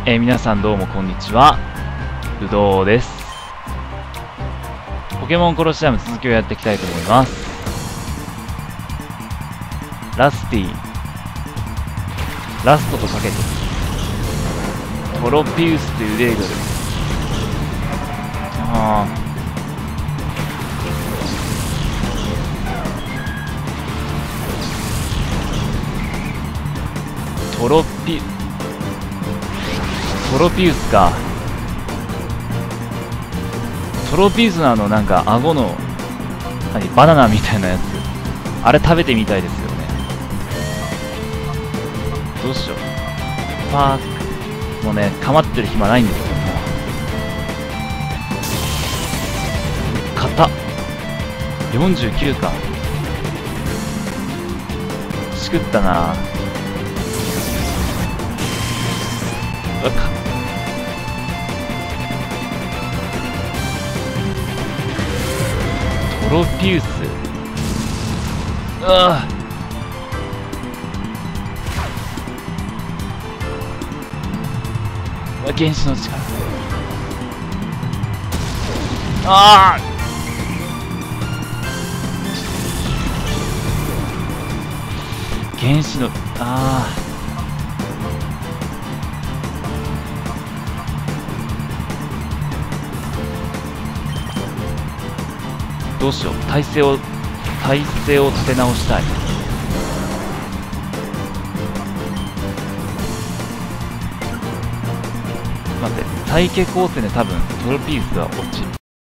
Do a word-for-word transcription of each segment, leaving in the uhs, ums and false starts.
えー、皆さんどうもこんにちは、ぶどうです。ポケモンコロシアム続きをやっていきたいと思います。ラスティラストとかけてトロピウスというレードル。ああトロピトロピウスか。トロピウスのあのなんか顎の何バナナみたいなやつ、あれ食べてみたいですよね。どうしよう。パークもうね、構ってる暇ないんですけども、硬っよんじゅうきゅうか。しくったな。うわかトロピウス、うわ原子の力、ああ原子の、ああどうしよう。体勢を体勢を立て直したい。待って、体系構成で多分トロピウスは落ちる。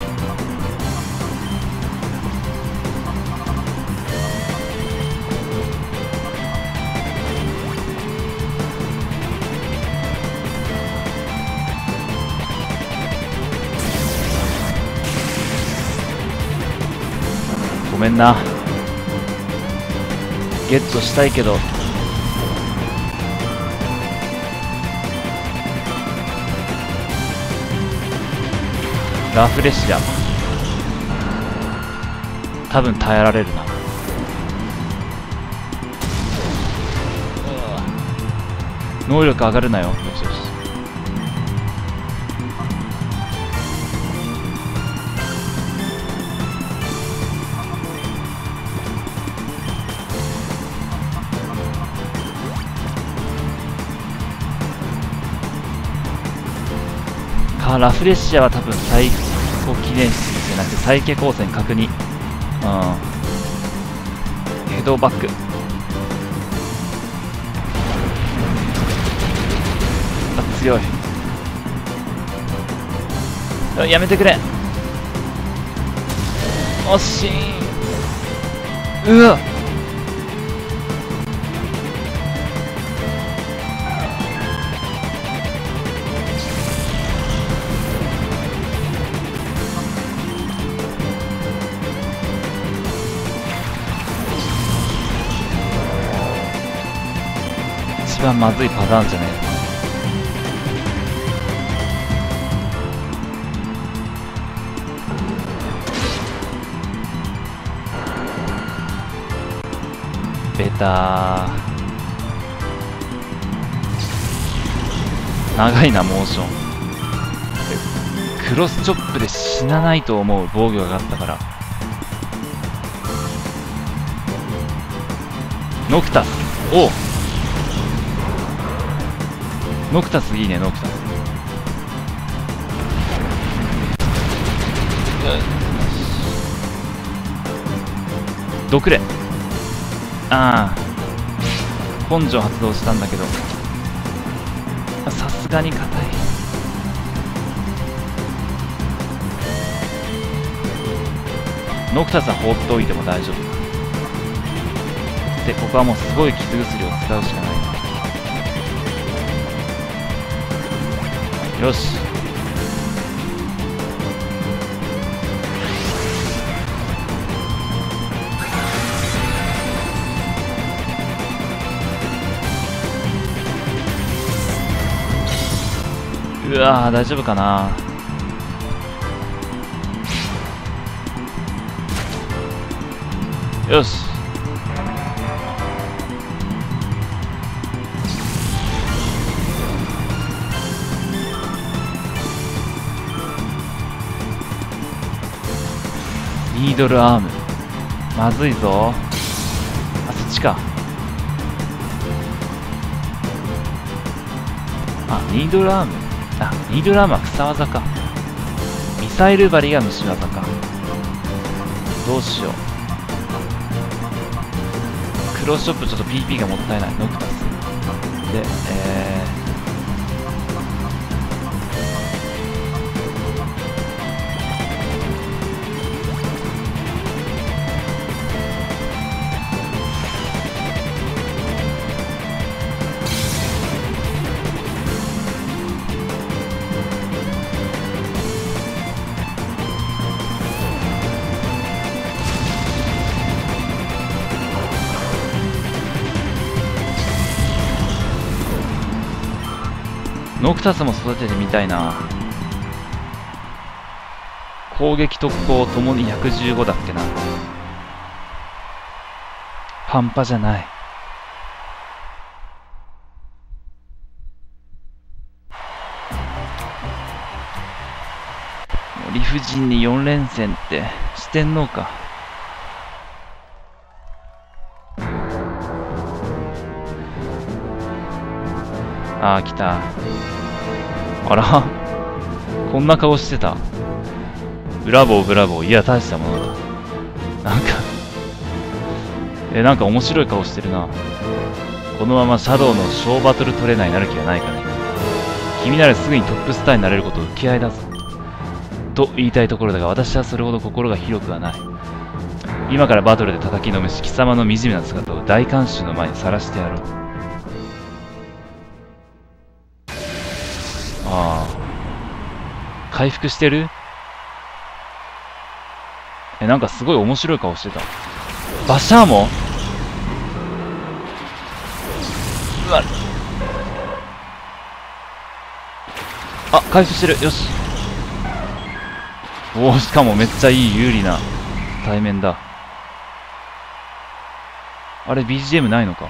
ごめんな、ゲットしたいけどラフレシア多分耐えられるな。能力上がるなよ。よしよし。あ、ラフレシアは多分最高記念室じゃなくて再起光線確認。うん、ヘドバック、あ、強い。あ、やめてくれ。惜しい。うわっ、一番まずいパターンじゃねえ。ベター長いな、モーション。クロスチョップで死なないと思う防御があったから。ノクタス、おうノクタスいいね。ノクタス、ドクレ、ああ根性発動したんだけどさすがに硬い。ノクタスは放っておいても大丈夫で、ここはもうすごい傷薬を使うしかない。よし、うわー大丈夫かな。よし、 ニードルアーム。まずいぞ。あ、そっちか。あ、ニードルアーム。あ、ニードルアームは草技か。ミサイル針が虫技か。どうしよう。クロスショップちょっと ピーピー がもったいない。ノクタス。で、えー、ノクタスも育ててみたいな。攻撃特攻ともにひゃくじゅうごだっけな。半端じゃない。理不尽によん連戦って四天王か。ああ、来た。あらこんな顔してた。ブラボーブラボー。いや、大したものだ。なんかえ、なんか面白い顔してるな。このままシャドウの小バトルトレーナーになる気はないかね。君ならすぐにトップスターになれることを受け合いだぞ。と言いたいところだが、私はそれほど心が広くはない。今からバトルで叩きのめし貴様の惨めな姿を大観衆の前にさらしてやろう。ああ。回復してる？え、なんかすごい面白い顔してた。バシャーモ？うわ。あ、回復してる。よし。おお、しかもめっちゃいい有利な対面だ。あれ ビージーエム ないのか。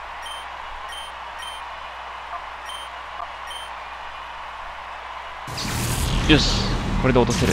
よし、これで落とせる。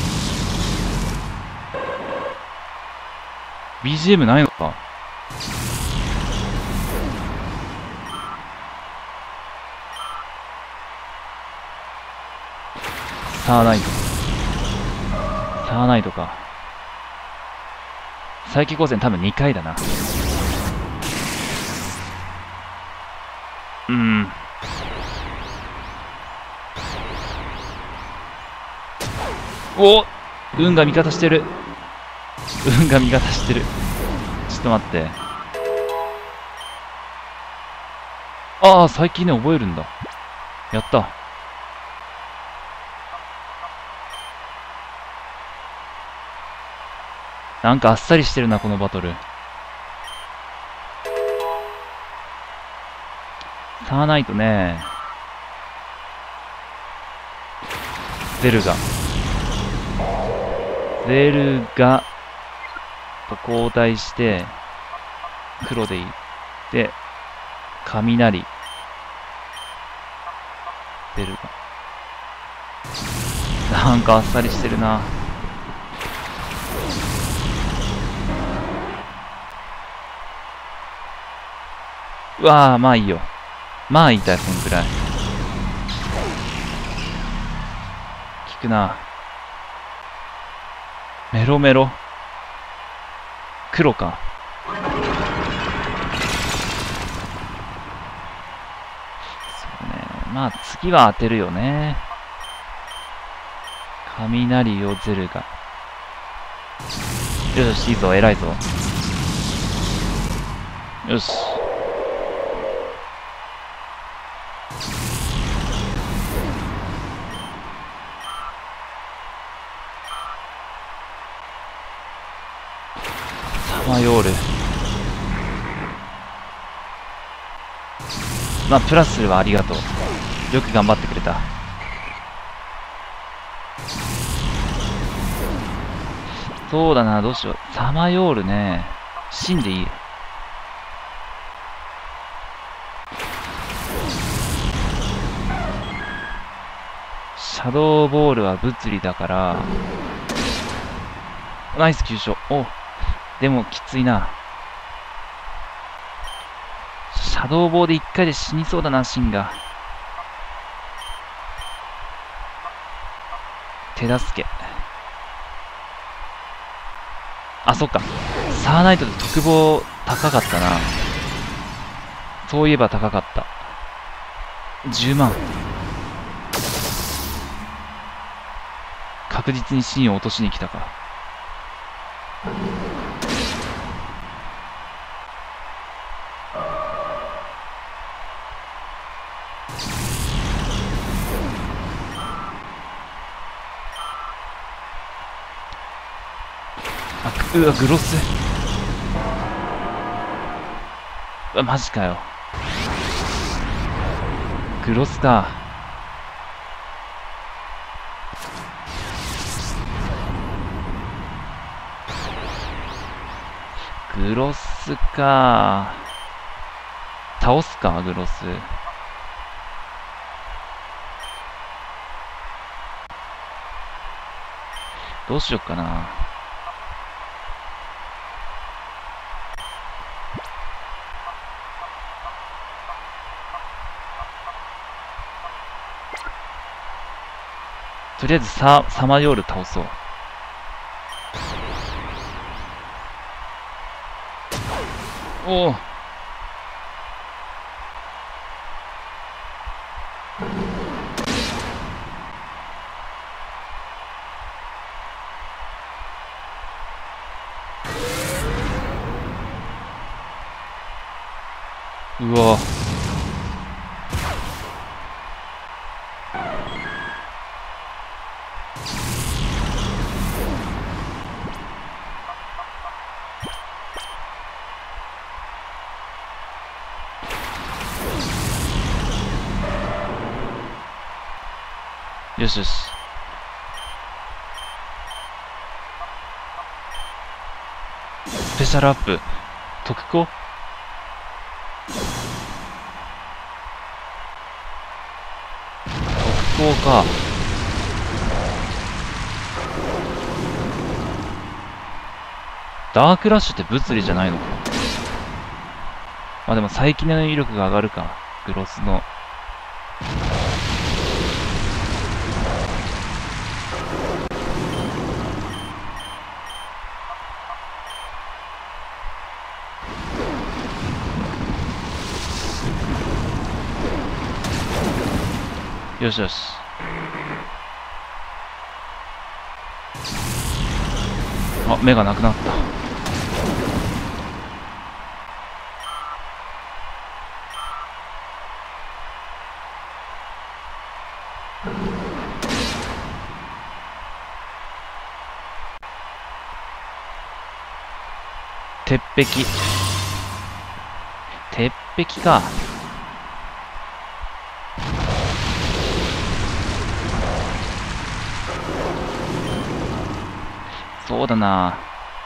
ビージーエム ないのか。サーナイトサーナイトか。再起光線多分にかいだな。うん。お、運が味方してる。運が味方してる。ちょっと待って。ああ、最近ね、覚えるんだ。やった。なんかあっさりしてるな、このバトル。サーナイトね。ゼルガ。ゼルガと交代して、黒でいい。で、雷。ゼルガ。なんかあっさりしてるな。うわあ、まあいいよ。まあいいたい、そんくらい。効くな。メロメロ。黒か。そうね。まあ次は当てるよね。雷をゼルが。よし、いいぞ、偉いぞ。よし。サマヨール。まあ、プラスはありがとう。よく頑張ってくれた。そうだな、どうしよう。サマヨールね。死んでいい。シャドーボールは物理だから、 ナイス急所。お、でもきついな。シャドーボーで一回で死にそうだな、シンが。手助け。あ、そっか。サーナイトで特防高かったな。そういえば高かった。じゅうまん。確実にシーンを落としに来たか。あ、うわ、グロス。うわ、マジかよ。グロスか。グロスか。倒すか、グロス。どうしよっかな。とりあえずサ、サマヨール倒そう。おお。うわ。よしよし。スペシャルアップ。特攻特攻か。ダークラッシュって物理じゃないのか。まあでも再起の威力が上がるか。グロスの。よしよし。あ、目がなくなった。鉄壁。鉄壁か。そうだな。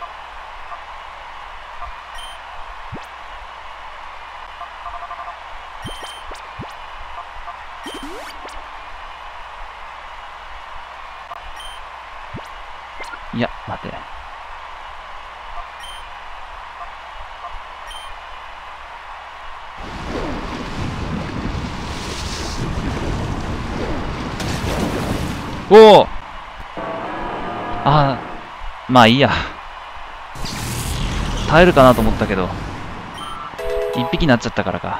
いや、待て。おお。ああ、まあいいや。耐えるかなと思ったけど、一匹になっちゃったからか。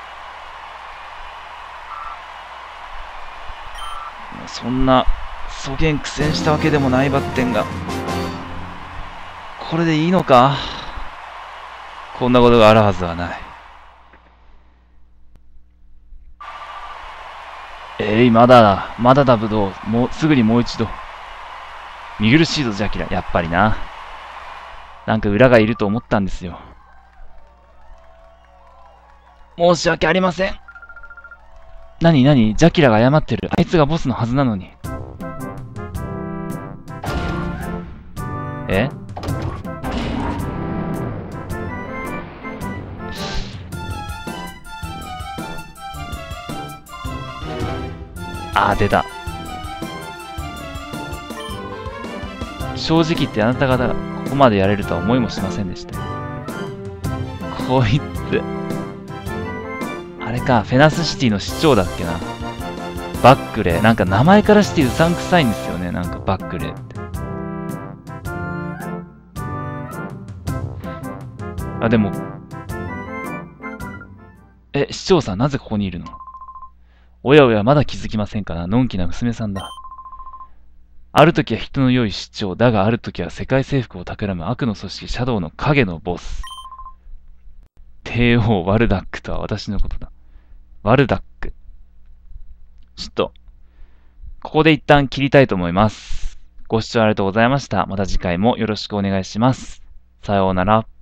そんな、そげん苦戦したわけでもないバッテンが。これでいいのか？こんなことがあるはずはない。えい、まだだ。まだだ、ブドウ。もう、すぐにもう一度。見苦しいぞ、ジャキラ。やっぱりな。なんか裏がいると思ったんですよ。申し訳ありません。なになに？ジャキラが謝ってる。あいつがボスのはずなのに。え？あー、出た。 正直言ってあなた方がここまでやれるとは思いもしませんでしたよ。こいつ。あれか、フェナスシティの市長だっけな。バックレー。なんか名前からしてうさんくさいんですよね。なんかバックレーって。あ、でも。え、市長さんなぜここにいるの？おやおや、まだ気づきませんかな。のんきな娘さんだ。ある時は人の良い市長、だがある時は世界征服を企む悪の組織、シャドウの影のボス。帝王ワルダックとは私のことだ。ワルダック。ちょっと、ここで一旦切りたいと思います。ご視聴ありがとうございました。また次回もよろしくお願いします。さようなら。